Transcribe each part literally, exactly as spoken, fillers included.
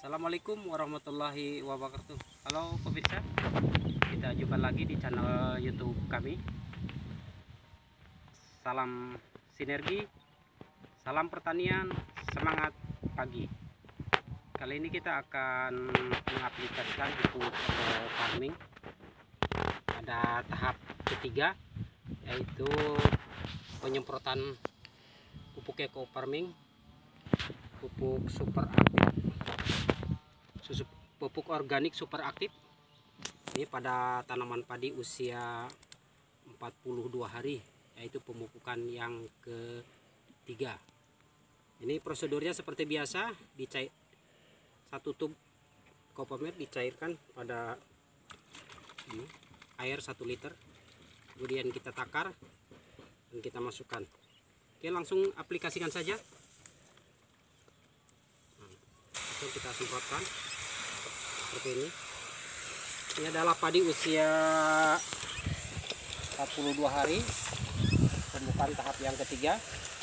Assalamualaikum warahmatullahi wabarakatuh. Halo pemirsa, kita jumpa lagi di channel YouTube kami. Salam sinergi, salam pertanian, semangat pagi. Kali ini kita akan mengaplikasikan pupuk farming pada tahap ketiga, yaitu penyemprotan pupuk eco farming, pupuk super aktif, susu pupuk organik super aktif. Ini pada tanaman padi usia empat puluh dua hari, yaitu pemupukan yang ketiga. Ini prosedurnya seperti biasa, dicair satu tub Copamed dicairkan pada ini, air satu liter, kemudian kita takar dan kita masukkan. Oke, langsung aplikasikan saja. Langsung kita semprotkan seperti ini. Ini adalah padi usia empat puluh dua hari, pemupukan tahap yang ketiga.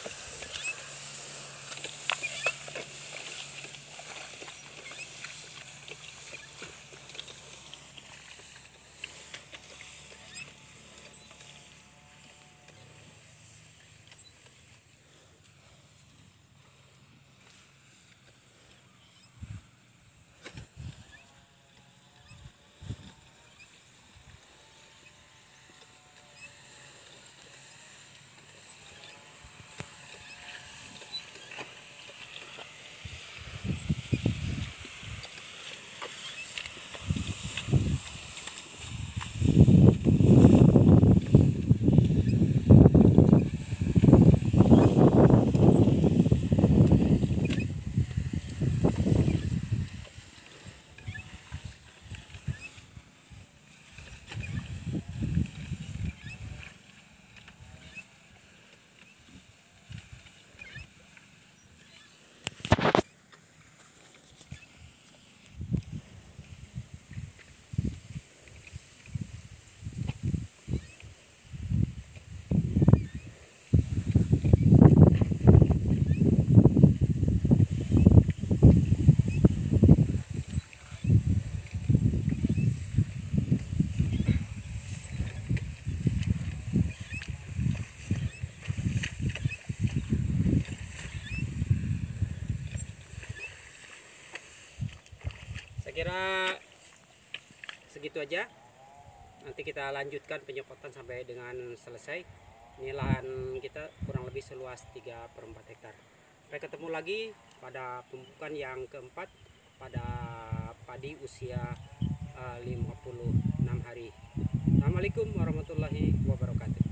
Saya kira segitu aja. Nanti kita lanjutkan penyemprotan sampai dengan selesai. Ini lahan kita kurang lebih seluas tiga per empat hektar. Sampai ketemu lagi pada pemupukan yang keempat pada padi usia uh, lima puluh enam hari. Assalamualaikum warahmatullahi wabarakatuh.